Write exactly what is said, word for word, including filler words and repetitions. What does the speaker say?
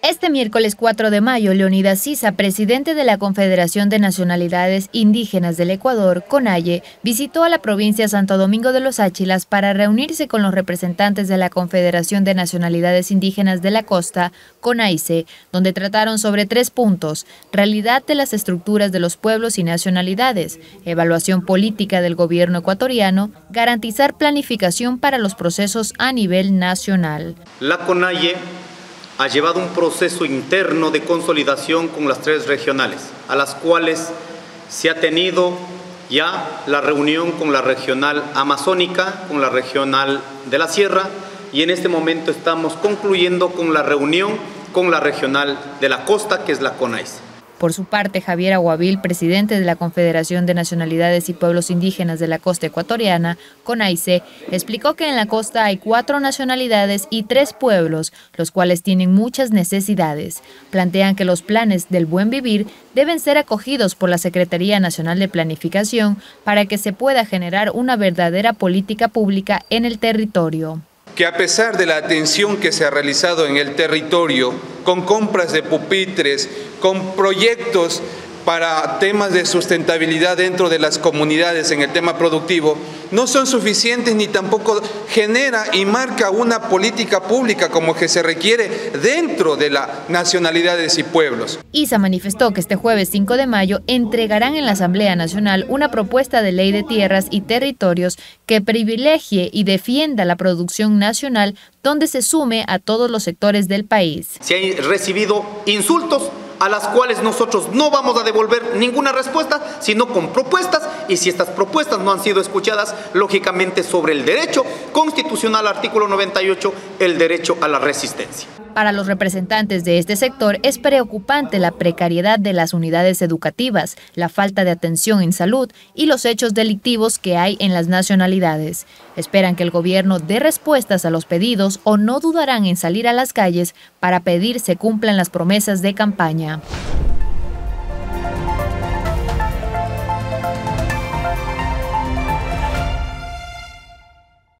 Este miércoles cuatro de mayo, Leonidas Sisa, presidente de la Confederación de Nacionalidades Indígenas del Ecuador, CONAIE, visitó a la provincia Santo Domingo de los Áchilas para reunirse con los representantes de la Confederación de Nacionalidades Indígenas de la Costa, CONAICE, donde trataron sobre tres puntos: realidad de las estructuras de los pueblos y nacionalidades, evaluación política del gobierno ecuatoriano, garantizar planificación para los procesos a nivel nacional. La CONAIE ha llevado un proceso interno de consolidación con las tres regionales, a las cuales se ha tenido ya la reunión con la regional amazónica, con la regional de la Sierra, y en este momento estamos concluyendo con la reunión con la regional de la Costa, que es la CONAICE. Por su parte, Javier Aguavil, presidente de la Confederación de Nacionalidades y Pueblos Indígenas de la Costa Ecuatoriana, CONAICE, explicó que en la costa hay cuatro nacionalidades y tres pueblos, los cuales tienen muchas necesidades. Plantean que los planes del buen vivir deben ser acogidos por la Secretaría Nacional de Planificación para que se pueda generar una verdadera política pública en el territorio. Que a pesar de la atención que se ha realizado en el territorio, con compras de pupitres, con proyectos para temas de sustentabilidad dentro de las comunidades en el tema productivo, no son suficientes ni tampoco genera y marca una política pública como que se requiere dentro de las nacionalidades y pueblos. Isa manifestó que este jueves cinco de mayo entregarán en la Asamblea Nacional una propuesta de ley de tierras y territorios que privilegie y defienda la producción nacional, donde se sume a todos los sectores del país. Se han recibido insultos a las cuales nosotros no vamos a devolver ninguna respuesta, sino con propuestas, y si estas propuestas no han sido escuchadas, lógicamente sobre el derecho constitucional, artículo noventa y ocho, el derecho a la resistencia. Para los representantes de este sector es preocupante la precariedad de las unidades educativas, la falta de atención en salud y los hechos delictivos que hay en las nacionalidades. Esperan que el gobierno dé respuestas a los pedidos o no dudarán en salir a las calles para pedir se cumplan las promesas de campaña.